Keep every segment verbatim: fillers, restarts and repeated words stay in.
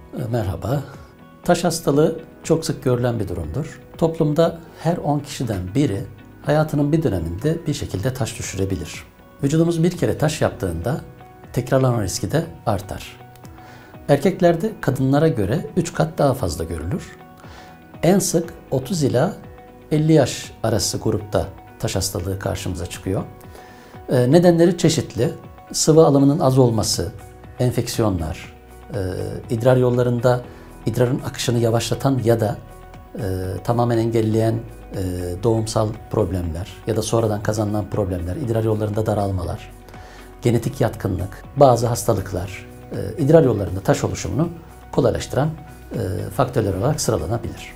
E, Merhaba. Taş hastalığı çok sık görülen bir durumdur. Toplumda her on kişiden biri hayatının bir döneminde bir şekilde taş düşürebilir. Vücudumuz bir kere taş yaptığında tekrarlama riski de artar. Erkeklerde kadınlara göre üç kat daha fazla görülür. En sık otuz ila elli yaş arası grupta taş hastalığı karşımıza çıkıyor. E, nedenleri çeşitli. Sıvı alımının az olması, enfeksiyonlar, e, idrar yollarında idrarın akışını yavaşlatan ya da e, tamamen engelleyen e, doğumsal problemler ya da sonradan kazanılan problemler, idrar yollarında daralmalar, genetik yatkınlık, bazı hastalıklar, e, idrar yollarında taş oluşumunu kolaylaştıran e, faktörler olarak sıralanabilir.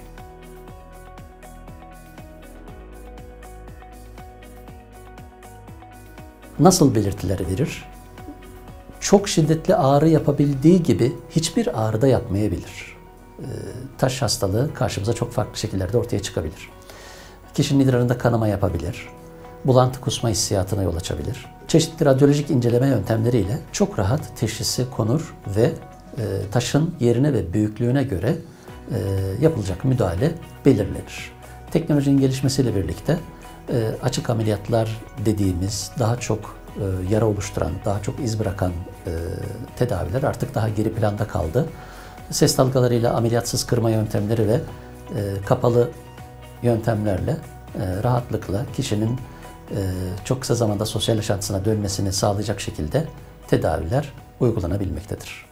Nasıl belirtileri verir? Çok şiddetli ağrı yapabildiği gibi hiçbir ağrı da yapmayabilir. E, taş hastalığı karşımıza çok farklı şekillerde ortaya çıkabilir. Kişinin idrarında kanama yapabilir, bulantı kusma hissiyatına yol açabilir. Çeşitli radyolojik inceleme yöntemleriyle çok rahat teşhisi konur ve e, taşın yerine ve büyüklüğüne göre e, yapılacak müdahale belirlenir. Teknolojinin gelişmesiyle birlikte e, açık ameliyatlar dediğimiz daha çok e, yara oluşturan, daha çok iz bırakan e, tedaviler artık daha geri planda kaldı. Ses dalgalarıyla ameliyatsız kırma yöntemleri ve e, kapalı yöntemlerle e, rahatlıkla kişinin e, çok kısa zamanda sosyal yaşantısına dönmesini sağlayacak şekilde tedaviler uygulanabilmektedir.